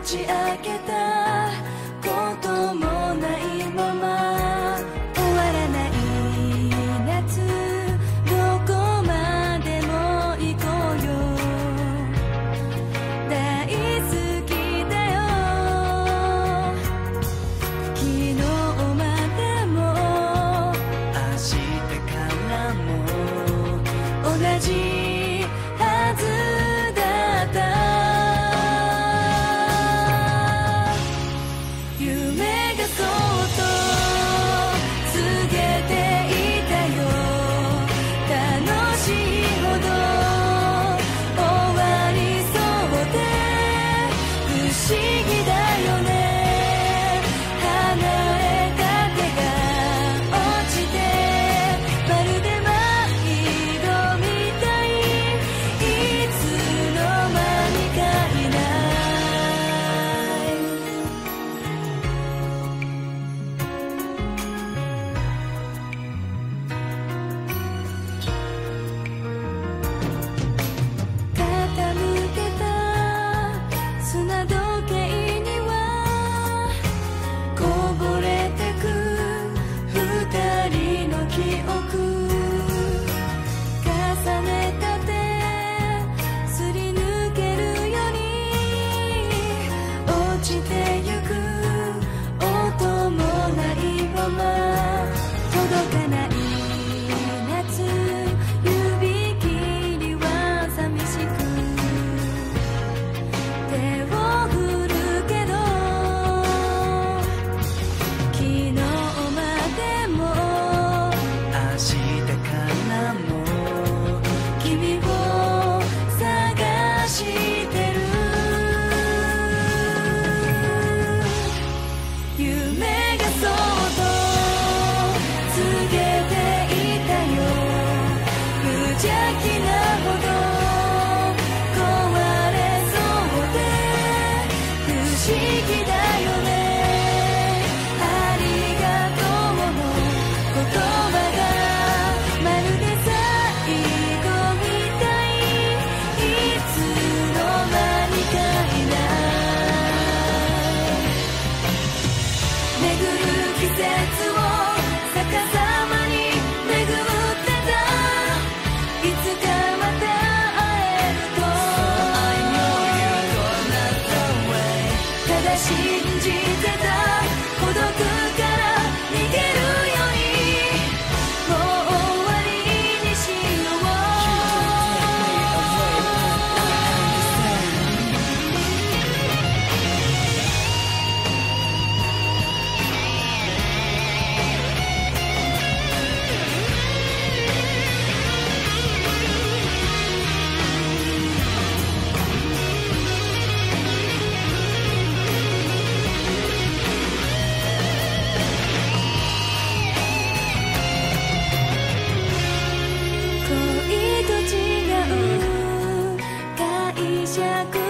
ち明けたこともないまま終わらない夏どこまでも行こうよ大好きだよ昨日までも明日からも同じはずだった夢がそっと告げていたよ楽しいほど終わりそうで不思議だよね離れた手が落ちてまるで迷子みたいいつの間にかいない傾けた砂時計にはこぼれてく二人の記憶重ねた手すり抜けるように落ちてゆく音もないまま届かない夏指切りは寂しく手を振るけど昨日までも明日からも君を探してる夢がそっと告げていたよ無邪気なほど壊れそうで不思議だよねありがとうの言葉がまるで最後みたいいつの間にかいない巡る季節を逆さまに巡ってたいつかまた会えると I know you're gonna go away ただ信じてた孤独から逃げるようにもう終わりにしよう恋と違う解釈